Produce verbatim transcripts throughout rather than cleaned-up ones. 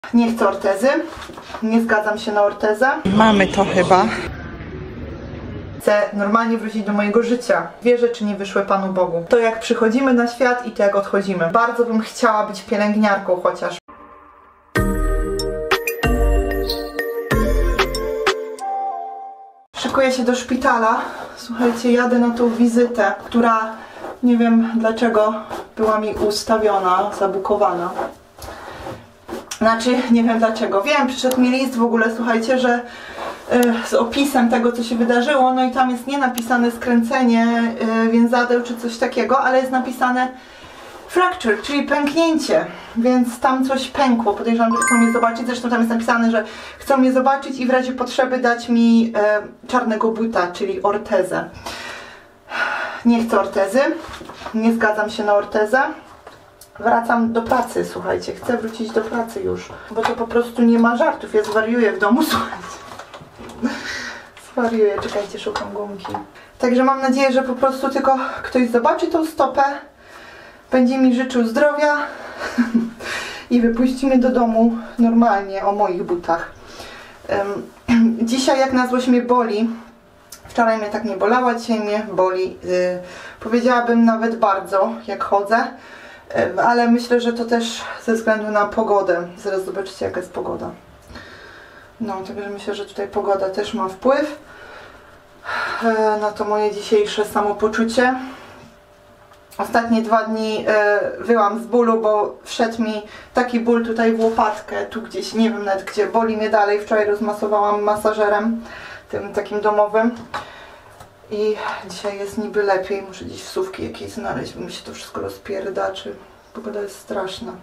Nie chcę ortezy. Nie zgadzam się na ortezę. Mamy to chyba. Chcę normalnie wrócić do mojego życia. Dwie rzeczy nie wyszły Panu Bogu. To jak przychodzimy na świat i to jak odchodzimy. Bardzo bym chciała być pielęgniarką chociaż. Szykuję się do szpitala. Słuchajcie, jadę na tą wizytę, która nie wiem dlaczego była mi ustawiona, zabukowana. Znaczy, nie wiem dlaczego. Wiem, przyszedł mi list w ogóle, słuchajcie, że yy, z opisem tego, co się wydarzyło, no i tam jest nie napisane skręcenie yy, więzadeł czy coś takiego, ale jest napisane fracture, czyli pęknięcie, więc tam coś pękło. Podejrzewam, że chcą mnie zobaczyć, zresztą tam jest napisane, że chcą mnie zobaczyć i w razie potrzeby dać mi yy, czarnego buta, czyli ortezę. Nie chcę ortezy, nie zgadzam się na ortezę. Wracam do pracy, słuchajcie, chcę wrócić do pracy już, bo to po prostu nie ma żartów, ja zwariuję w domu, słuchajcie. Zwariuję, czekajcie, szukam gumki. Także mam nadzieję, że po prostu tylko ktoś zobaczy tą stopę, będzie mi życzył zdrowia i wypuści mnie do domu normalnie, o moich butach. Um, dzisiaj jak na złość mnie boli, wczoraj mnie tak nie bolała, dzisiaj mnie boli, yy, powiedziałabym nawet bardzo, jak chodzę. Ale myślę, że to też ze względu na pogodę. Zaraz zobaczycie, jaka jest pogoda. No, także myślę, że tutaj pogoda też ma wpływ na to moje dzisiejsze samopoczucie. Ostatnie dwa dni wyłam z bólu, bo wszedł mi taki ból tutaj w łopatkę, tu gdzieś, nie wiem nawet gdzie, boli mnie dalej. Wczoraj rozmasowałam masażerem, tym takim domowym. I dzisiaj jest niby lepiej, muszę gdzieś wsówki jakieś znaleźć, bo mi się to wszystko rozpierdaczy. Pogoda jest straszna.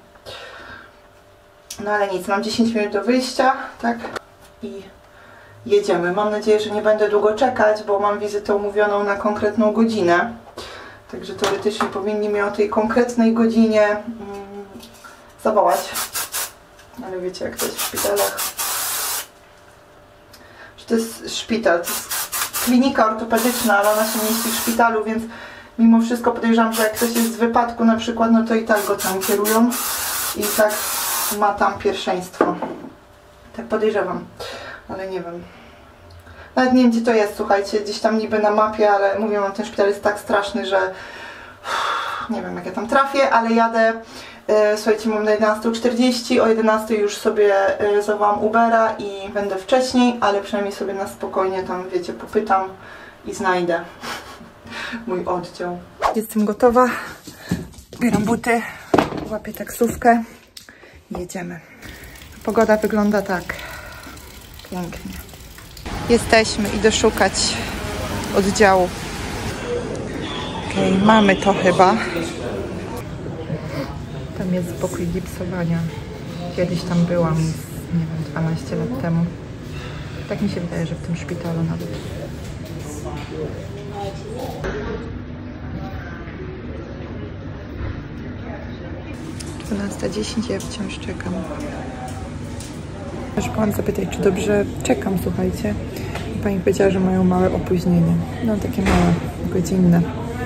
No ale nic, mam dziesięć minut do wyjścia, tak? I jedziemy. Mam nadzieję, że nie będę długo czekać, bo mam wizytę umówioną na konkretną godzinę. Także teoretycznie powinni mnie o tej konkretnej godzinie mm, zawołać. Ale wiecie, jak to jest w szpitalach. Że to jest szpital, to jest klinika ortopedyczna, ale ona się mieści w szpitalu, więc mimo wszystko podejrzewam, że jak ktoś jest w wypadku na przykład, no to i tak go tam kierują i tak ma tam pierwszeństwo. Tak podejrzewam, ale nie wiem. Nawet nie wiem, gdzie to jest, słuchajcie, gdzieś tam niby na mapie, ale mówię wam, ten szpital jest tak straszny, że uff, nie wiem, jak ja tam trafię, ale jadę. Słuchajcie, mam na jedenastą czterdzieści, o jedenastej już sobie zawołam Ubera i będę wcześniej, ale przynajmniej sobie na spokojnie tam, wiecie, popytam i znajdę mój oddział. Jestem gotowa, bieram buty, łapię taksówkę i jedziemy. Pogoda wygląda tak pięknie. Jesteśmy, idę szukać oddziału. Okej, okay, mamy to chyba. Tam jest pokój gipsowania. Kiedyś tam byłam, nie wiem, dwanaście lat temu. Tak mi się wydaje, że w tym szpitalu nawet. dwunasta dziesięć, ja wciąż czekam. Już byłam zapytać, czy dobrze czekam, słuchajcie. I pani powiedziała, że mają małe opóźnienie. No takie małe, godzinne.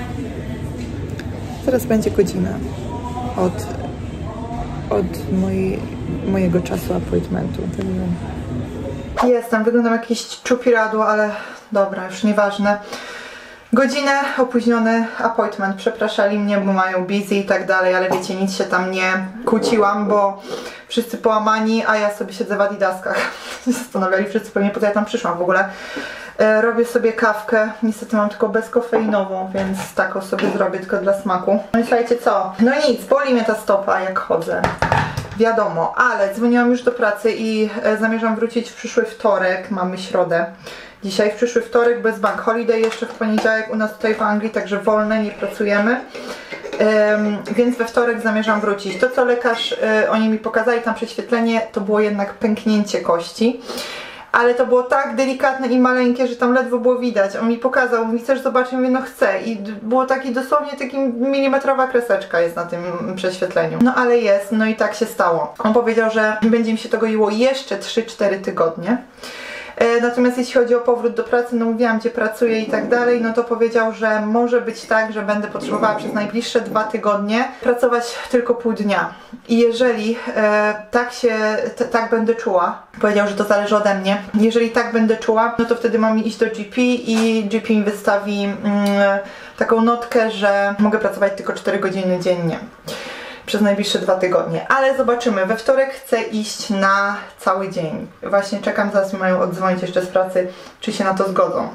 Teraz będzie godzina od od mojej, mojego czasu appointmentu. Jestem, wyglądam jakieś czupiradło, ale dobra, już nieważne. Godzinę opóźniony appointment, przepraszali mnie, bo mają busy i tak dalej, ale wiecie, nic się tam nie kłóciłam, bo wszyscy połamani, a ja sobie siedzę w adidaskach. Zastanawiali wszyscy pewnie, po co ja tam przyszłam w ogóle. E, robię sobie kawkę, niestety mam tylko bezkofeinową, więc taką sobie zrobię tylko dla smaku. No i słuchajcie co, no nic, boli mnie ta stopa jak chodzę, wiadomo, ale dzwoniłam już do pracy i e, zamierzam wrócić w przyszły wtorek, mamy środę. Dzisiaj w przyszły wtorek bez bank holiday, jeszcze w poniedziałek u nas tutaj w Anglii, także wolne, nie pracujemy. Um, więc we wtorek zamierzam wrócić. To co lekarz, y, oni mi pokazali tam prześwietlenie, to było jednak pęknięcie kości. Ale to było tak delikatne i maleńkie, że tam ledwo było widać. On mi pokazał, mówi, chcesz zobaczyć? Mówię, no chcę. I było taki dosłownie taki milimetrowa kreseczka jest na tym prześwietleniu. No ale jest, no i tak się stało. On powiedział, że będzie mi się to goiło jeszcze trzy cztery tygodnie. Natomiast jeśli chodzi o powrót do pracy, no mówiłam, gdzie pracuję i tak dalej, no to powiedział, że może być tak, że będę potrzebowała przez najbliższe dwa tygodnie pracować tylko pół dnia. I jeżeli e, tak się, t, tak będę czuła, powiedział, że to zależy ode mnie, jeżeli tak będę czuła, no to wtedy mam iść do G P i G P mi wystawi mm, taką notkę, że mogę pracować tylko cztery godziny dziennie przez najbliższe dwa tygodnie, ale zobaczymy. We wtorek chcę iść na cały dzień. Właśnie czekam, zaraz mi mają oddzwonić jeszcze z pracy, czy się na to zgodzą.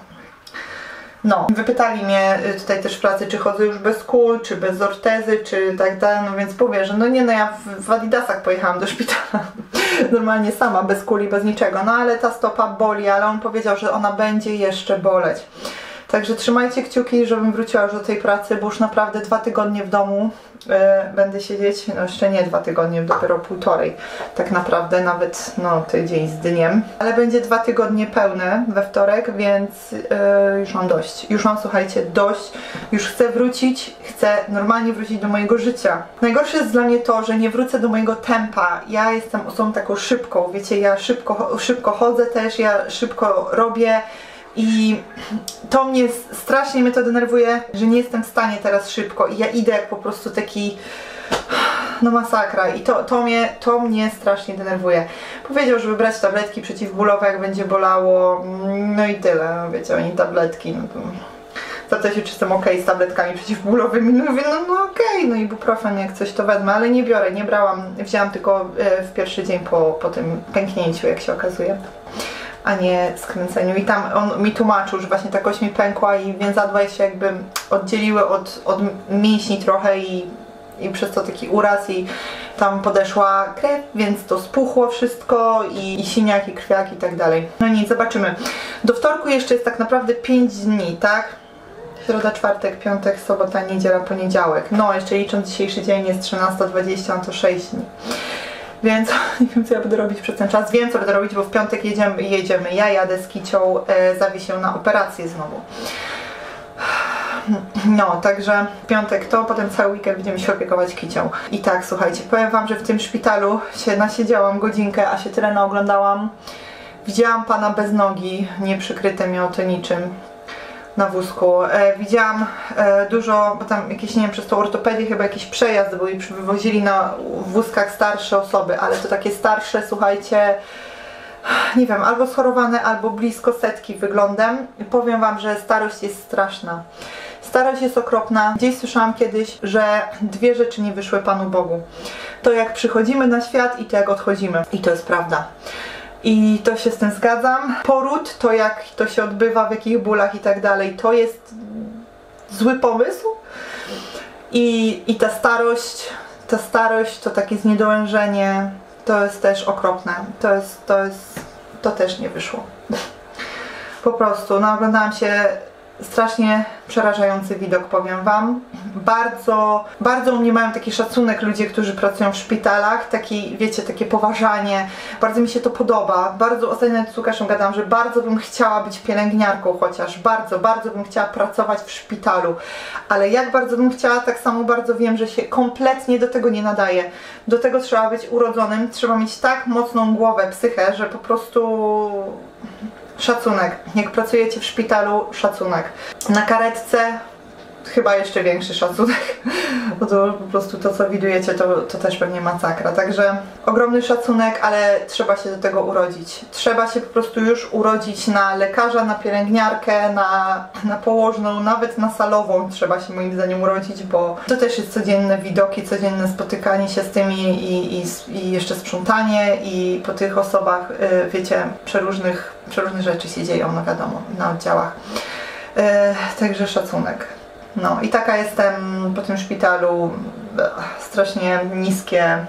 No, wypytali mnie tutaj też w pracy, czy chodzę już bez kul, czy bez ortezy, czy tak dalej, no więc powiem, że no nie, no ja w, w adidasach pojechałam do szpitala, normalnie sama, bez kuli, bez niczego, no ale ta stopa boli, ale on powiedział, że ona będzie jeszcze boleć. Także trzymajcie kciuki, żebym wróciła już do tej pracy, bo już naprawdę dwa tygodnie w domu yy, będę siedzieć, no jeszcze nie dwa tygodnie, dopiero półtorej, tak naprawdę, nawet no tydzień z dniem. Ale będzie dwa tygodnie pełne we wtorek, więc yy, już mam dość. Już mam, słuchajcie, dość. Już chcę wrócić, chcę normalnie wrócić do mojego życia. Najgorsze jest dla mnie to, że nie wrócę do mojego tempa. Ja jestem osobą taką szybką, wiecie, ja szybko, szybko chodzę też, ja szybko robię. I to mnie, strasznie mnie to denerwuje, że nie jestem w stanie teraz szybko i ja idę jak po prostu taki, no masakra i to, to, mnie, to mnie strasznie denerwuje. Powiedział, żeby brać tabletki przeciwbólowe, jak będzie bolało, no i tyle, no wiecie, oni tabletki, no to... Zapytał się, czy jestem ok z tabletkami przeciwbólowymi, no mówię, no, no okej, okay, no i ibuprofen, jak coś to wezmę, ale nie biorę, nie brałam, wzięłam tylko w pierwszy dzień po, po tym pęknięciu, jak się okazuje, a nie skręceniu. I tam on mi tłumaczył, że właśnie ta kość mi pękła i więzadła się jakby oddzieliły od, od mięśni trochę i, i przez to taki uraz i tam podeszła krew, więc to spuchło wszystko i, i siniak, i krwiak i tak dalej. No nic, zobaczymy. Do wtorku jeszcze jest tak naprawdę pięć dni, tak? Środa, czwartek, piątek, sobota, niedziela, poniedziałek. No, jeszcze licząc dzisiejszy dzień jest trzynasta dwadzieścia, no to sześć dni. Więc nie wiem, co ja będę robić przez ten czas. Wiem, co będę robić, bo w piątek jedziemy, jedziemy. Ja jadę z Kicią, e, zawiesię na operację znowu. No, także w piątek to, potem cały weekend będziemy się opiekować Kicią. I tak, słuchajcie, powiem wam, że w tym szpitalu się nasiedziałam godzinkę, a się tyle naoglądałam. Widziałam pana bez nogi, nieprzykryte miał to niczym na wózku. E, widziałam e, dużo, bo tam jakieś, nie wiem, przez tą ortopedię chyba jakiś przejazd był i wywozili na wózkach starsze osoby, ale to takie starsze, słuchajcie, nie wiem, albo schorowane, albo blisko setki wyglądem. I powiem wam, że starość jest straszna. Starość jest okropna. Gdzieś słyszałam kiedyś, że dwie rzeczy nie wyszły Panu Bogu. To jak przychodzimy na świat i to jak odchodzimy. I to jest prawda. I to się z tym zgadzam. Poród, to jak to się odbywa, w jakich bólach i tak dalej, to jest zły pomysł. I, i ta starość, ta starość, to takie zniedołężenie, to jest też okropne. To jest, to jest, to też nie wyszło. Po prostu, no oglądałam się strasznie przerażający widok, powiem wam. Bardzo, bardzo u mnie mają taki szacunek ludzie, którzy pracują w szpitalach, taki, wiecie, takie poważanie. Bardzo mi się to podoba. Bardzo, ostatnio z Łukaszem gadałam, że bardzo bym chciała być pielęgniarką chociaż. Bardzo, bardzo bym chciała pracować w szpitalu. Ale jak bardzo bym chciała, tak samo bardzo wiem, że się kompletnie do tego nie nadaje. Do tego trzeba być urodzonym, trzeba mieć tak mocną głowę, psychę, że po prostu... Szacunek. Jak pracujecie w szpitalu, szacunek. Na karetce chyba jeszcze większy szacunek, bo to po prostu to, co widujecie, to, to też pewnie masakra. Także ogromny szacunek, ale trzeba się do tego urodzić. Trzeba się po prostu już urodzić na lekarza, na pielęgniarkę, na, na położną, nawet na salową trzeba się moim zdaniem urodzić, bo to też jest codzienne widoki, codzienne spotykanie się z tymi i, i, i jeszcze sprzątanie i po tych osobach, yy, wiecie, przeróżnych, przeróżne rzeczy się dzieją, no wiadomo, na oddziałach. Yy, także szacunek. No i taka jestem po tym szpitalu, strasznie niskie,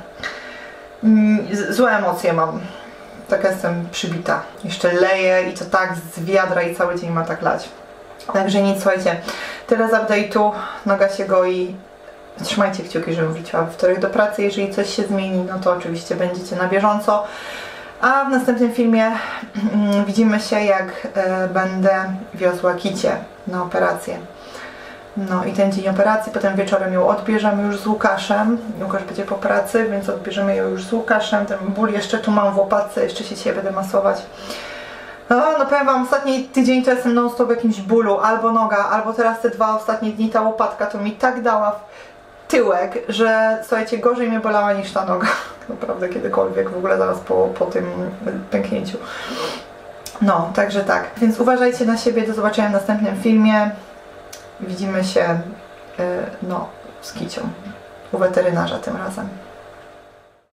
złe emocje mam, taka jestem przybita, jeszcze leję i to tak z wiadra i cały dzień ma tak lać. Także nic, słuchajcie, tyle z update'u, noga się goi, trzymajcie kciuki, żebym wróciła we wtorek do pracy, jeżeli coś się zmieni, no to oczywiście będziecie na bieżąco. A w następnym filmie widzimy się, jak będę wiozła Kicię na operację. No i ten dzień operacji, potem wieczorem ją odbierzemy już z Łukaszem. Łukasz będzie po pracy, więc odbierzemy ją już z Łukaszem. Ten ból jeszcze tu mam w łopatce, jeszcze się dzisiaj będę masować. No, no powiem wam, ostatni tydzień to jestem non stop w jakimś bólu, albo noga, albo teraz te dwa ostatnie dni ta łopatka to mi tak dała w tyłek, że słuchajcie, gorzej mnie bolała niż ta noga. Naprawdę kiedykolwiek, w ogóle zaraz po, po tym pęknięciu. No, także tak. Więc uważajcie na siebie, do zobaczenia w następnym filmie. Widzimy się, yy, no, z Kicią. U weterynarza tym razem.